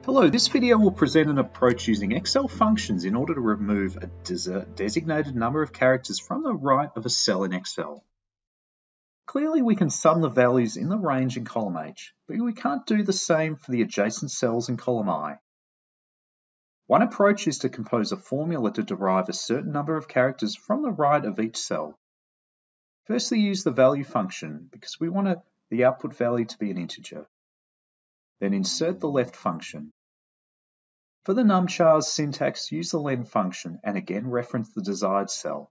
Hello, this video will present an approach using Excel functions in order to remove a designated number of characters from the right of a cell in Excel. Clearly we can sum the values in the range in column H, but we can't do the same for the adjacent cells in column I. One approach is to compose a formula to derive a certain number of characters from the right of each cell. Firstly, use the value function because we want the output value to be an integer. Then insert the left function. For the numchars syntax, use the len function and again reference the desired cell.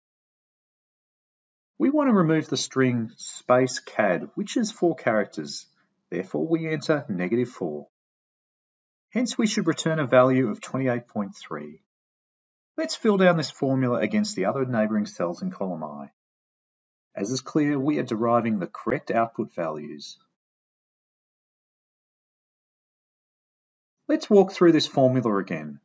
We want to remove the string space cad, which is 4 characters. Therefore, we enter -4. Hence, we should return a value of 28.3. Let's fill down this formula against the other neighbouring cells in column I. As is clear, we are deriving the correct output values. Let's walk through this formula again.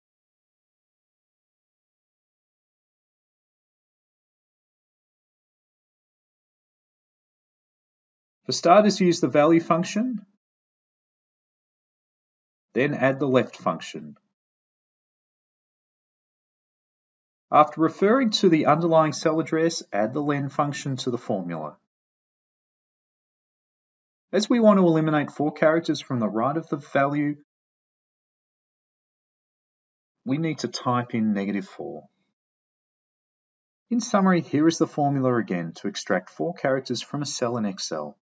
For starters, use the value function, then add the left function. After referring to the underlying cell address, add the len function to the formula. As we want to eliminate 4 characters from the right of the value, we need to type in -4. In summary, here is the formula again to extract 4 characters from a cell in Excel.